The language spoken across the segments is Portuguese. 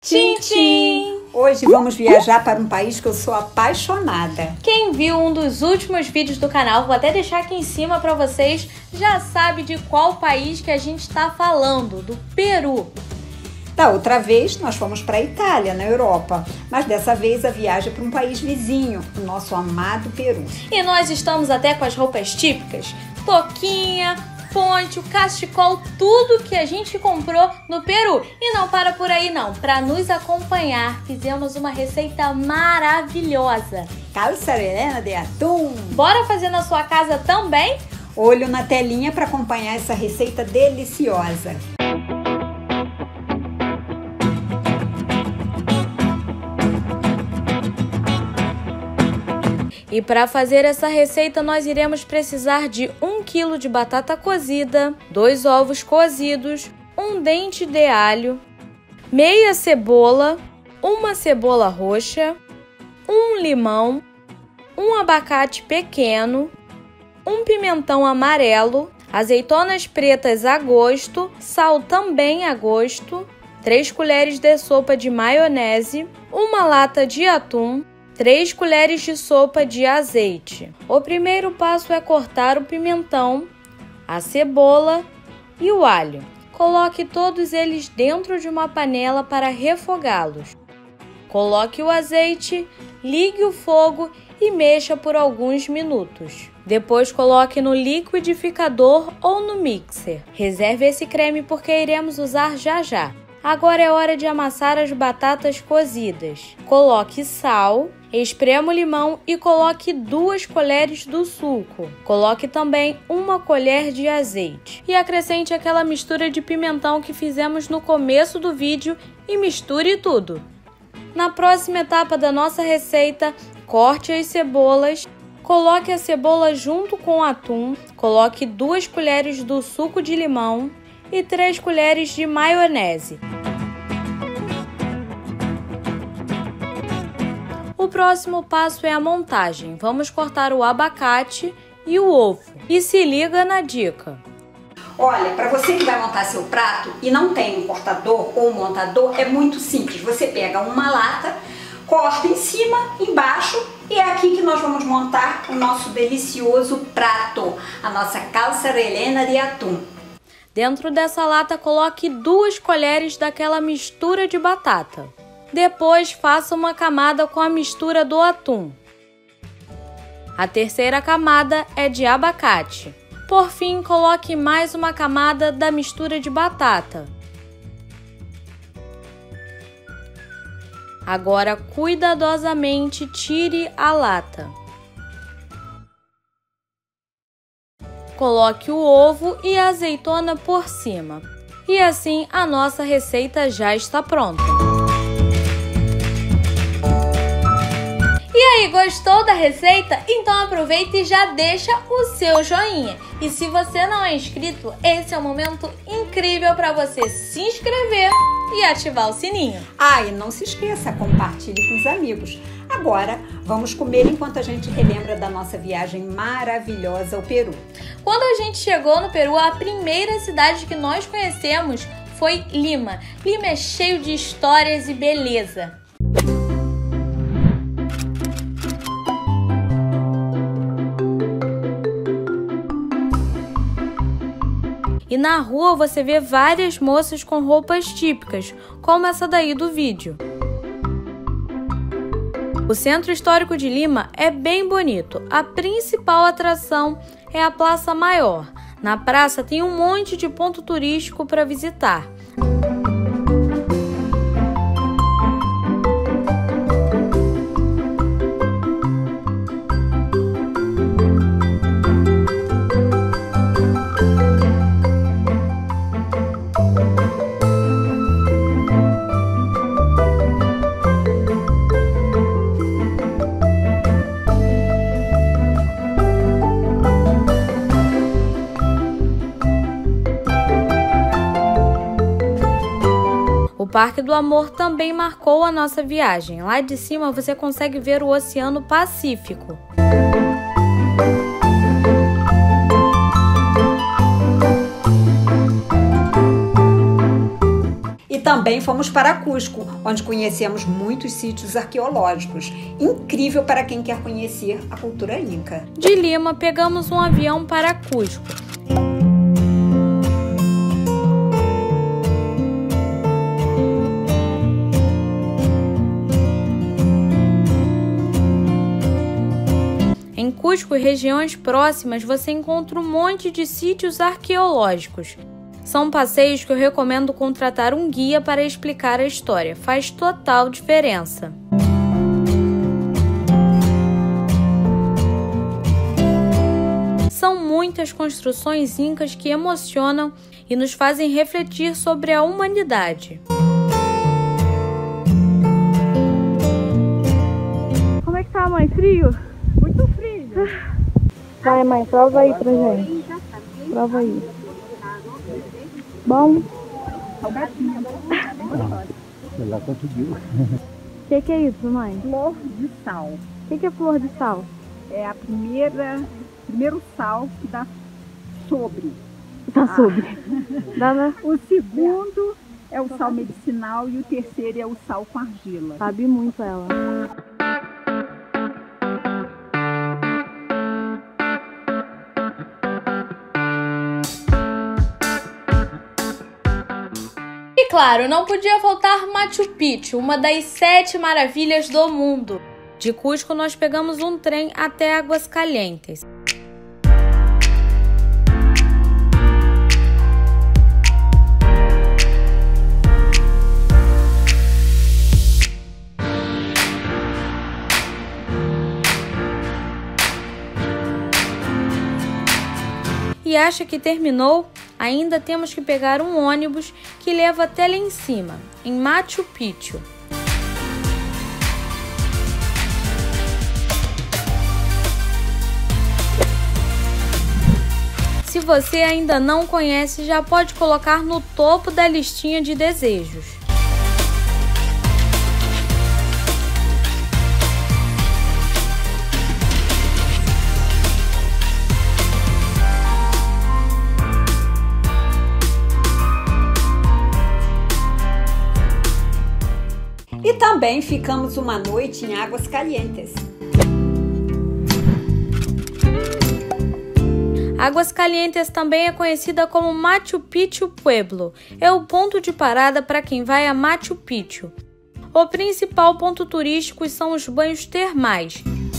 Tchim, tchim! Hoje vamos viajar para um país que eu sou apaixonada. Quem viu um dos últimos vídeos do canal, vou até deixar aqui em cima para vocês, já sabe de qual país que a gente está falando, do Peru. Da outra vez nós fomos para a Itália, na Europa, mas dessa vez a viagem é para um país vizinho, o nosso amado Peru. E nós estamos até com as roupas típicas, toquinha, ponte, o cachecol, tudo que a gente comprou no Peru. E não para por aí não, para nos acompanhar fizemos uma receita maravilhosa. Calçarelena de atum. Bora fazer na sua casa também? Olho na telinha para acompanhar essa receita deliciosa. E para fazer essa receita nós iremos precisar de 1 kg de batata cozida, 2 ovos cozidos, 1 dente de alho, meia cebola, 1 cebola roxa, 1 limão, 1 abacate pequeno, 1 pimentão amarelo, azeitonas pretas a gosto, sal também a gosto, 3 colheres de sopa de maionese, 1 lata de atum, 3 colheres de sopa de azeite. O primeiro passo é cortar o pimentão, a cebola e o alho. Coloque todos eles dentro de uma panela para refogá-los. Coloque o azeite, ligue o fogo e mexa por alguns minutos. Depois coloque no liquidificador ou no mixer. Reserve esse creme porque iremos usar já já. Agora é hora de amassar as batatas cozidas. Coloque sal, esprema o limão e coloque 2 colheres do suco. Coloque também 1 colher de azeite. E acrescente aquela mistura de pimentão que fizemos no começo do vídeo e misture tudo. Na próxima etapa da nossa receita, corte as cebolas. Coloque a cebola junto com o atum. Coloque 2 colheres do suco de limão e 3 colheres de maionese. O próximo passo é a montagem. Vamos cortar o abacate e o ovo. E se liga na dica. Olha, para você que vai montar seu prato e não tem um cortador ou um montador, é muito simples. Você pega uma lata, corta em cima, embaixo e é aqui que nós vamos montar o nosso delicioso prato, a nossa calçarelena de atum. Dentro dessa lata, coloque 2 colheres daquela mistura de batata. Depois, faça uma camada com a mistura do atum. A terceira camada é de abacate. Por fim, coloque mais uma camada da mistura de batata. Agora, cuidadosamente, tire a lata. Coloque o ovo e a azeitona por cima. E assim a nossa receita já está pronta. E aí, gostou da receita? Então aproveita e já deixa o seu joinha. E se você não é inscrito, esse é o momento incrível para você se inscrever e ativar o sininho. E não se esqueça, compartilhe com os amigos. Agora, vamos comer enquanto a gente relembra da nossa viagem maravilhosa ao Peru. Quando a gente chegou no Peru, a primeira cidade que nós conhecemos foi Lima. Lima é cheio de histórias e beleza. E na rua você vê várias moças com roupas típicas, como essa daí do vídeo. O Centro Histórico de Lima é bem bonito. A principal atração é a Praça Maior. Na praça tem um monte de ponto turístico para visitar. O Parque do Amor também marcou a nossa viagem. Lá de cima você consegue ver o Oceano Pacífico. também fomos para Cusco, onde conhecemos muitos sítios arqueológicos. Incrível para quem quer conhecer a cultura inca. De Lima, pegamos um avião para Cusco. Em Cusco e regiões próximas você encontra um monte de sítios arqueológicos. São passeios que eu recomendo contratar um guia para explicar a história. Faz total diferença. São muitas construções incas que emocionam e nos fazem refletir sobre a humanidade. Como é que tá, mãe? Frio? Muito frio. Vai, mãe, prova aí pra gente. Prova aí. Bom? Ela conseguiu. O que é isso, mãe? Flor de sal. O que é flor de sal? É a primeiro sal que dá sobre. Tá sobre. O segundo é o sal medicinal e o terceiro é o sal com argila. Sabe muito ela. E claro, não podia faltar Machu Picchu, uma das 7 maravilhas do mundo. De Cusco nós pegamos um trem até Aguascalientes. E acha que terminou? Ainda temos que pegar um ônibus que leva até lá em cima, em Machu Picchu. Se você ainda não conhece, já pode colocar no topo da listinha de desejos. E também ficamos uma noite em Aguascalientes. Aguascalientes também é conhecida como Machu Picchu Pueblo. É o ponto de parada para quem vai a Machu Picchu. O principal ponto turístico são os banhos termais.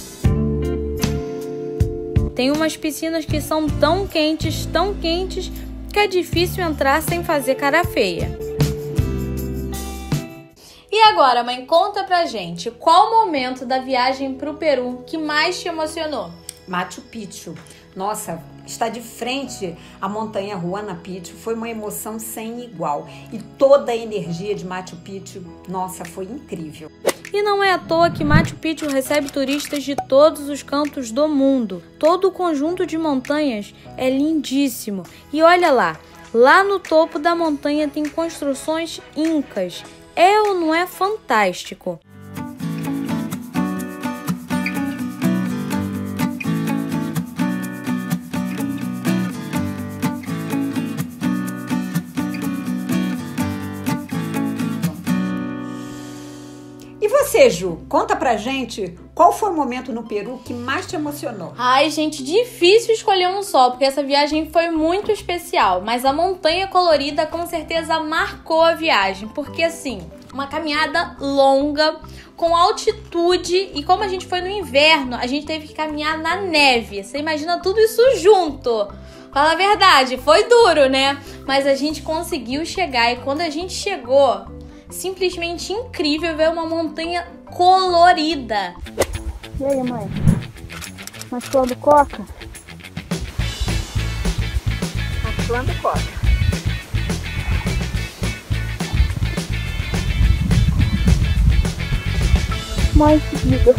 Tem umas piscinas que são tão quentes, que é difícil entrar sem fazer cara feia. E agora, mãe, conta pra gente, qual o momento da viagem pro Peru que mais te emocionou? Machu Picchu. Nossa, estar de frente à montanha Huayna Picchu foi uma emoção sem igual. E toda a energia de Machu Picchu, nossa, foi incrível. E não é à toa que Machu Picchu recebe turistas de todos os cantos do mundo. Todo o conjunto de montanhas é lindíssimo. E olha lá no topo da montanha tem construções incas. É ou não é fantástico? E você, Ju, conta pra gente qual foi o momento no Peru que mais te emocionou? Ai, gente, difícil escolher um só, porque essa viagem foi muito especial. Mas a Montanha Colorida com certeza marcou a viagem, porque assim, uma caminhada longa, com altitude, e como a gente foi no inverno, a gente teve que caminhar na neve. Você imagina tudo isso junto. Fala a verdade, foi duro, né? Mas a gente conseguiu chegar, e quando a gente chegou, simplesmente incrível ver uma montanha colorida. E aí, mãe? Mascando coca? Mascando coca. Mãe, diga.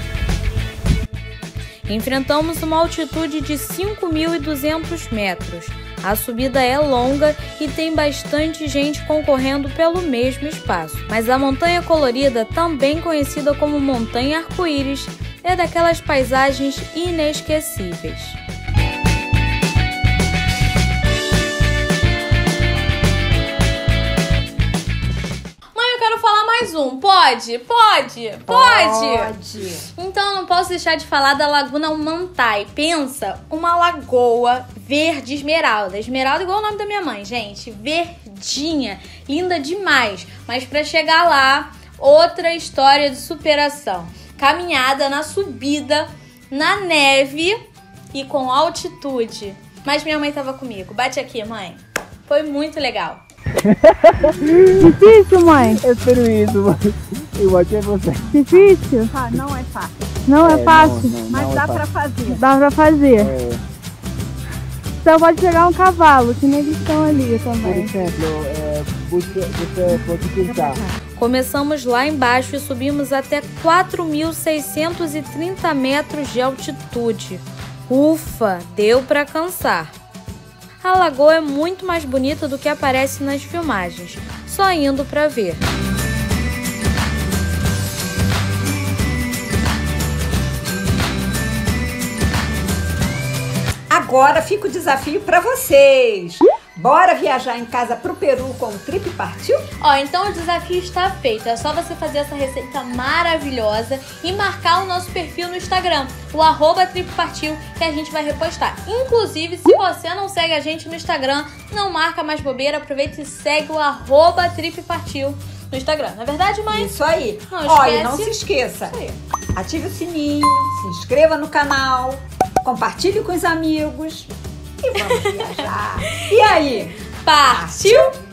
Enfrentamos uma altitude de 5.200 metros. A subida é longa e tem bastante gente concorrendo pelo mesmo espaço. Mas a Montanha Colorida, também conhecida como Montanha Arco-Íris, é daquelas paisagens inesquecíveis. mais um. Pode. Então eu não posso deixar de falar da Laguna Mantai. Pensa, uma lagoa verde esmeralda. Esmeralda igual o nome da minha mãe, gente. Verdinha, linda demais. Mas pra chegar lá, outra história de superação. Caminhada na subida, na neve e com altitude. Mas minha mãe tava comigo. Bate aqui, mãe. Foi muito legal. Difícil, mãe? Eu espero isso, mas eu bati em você. Difícil? Ah, não é fácil, Não é fácil? mas dá pra fazer. Dá pra fazer. É, Então pode pegar um cavalo, que nem eles estão ali por também. exemplo, você pode pensar. Começamos lá embaixo e subimos até 4.630 metros de altitude. Ufa, deu pra cansar. A lagoa é muito mais bonita do que aparece nas filmagens, só indo pra ver. Agora fica o desafio para vocês. Bora viajar em casa pro Peru com o Trip Partiu? Ó, então o desafio está feito. É só você fazer essa receita maravilhosa e marcar o nosso perfil no Instagram, o @trippartiu, que a gente vai repostar. Inclusive, se você não segue a gente no Instagram, não marca mais bobeira, aproveita e segue o @trippartiu no Instagram. Não é verdade, mãe? Isso aí. Não Ó, e esquece. não se esqueça. Isso aí. Ative o sininho, se inscreva no canal, compartilhe com os amigos e vamos viajar. E aí? Partiu!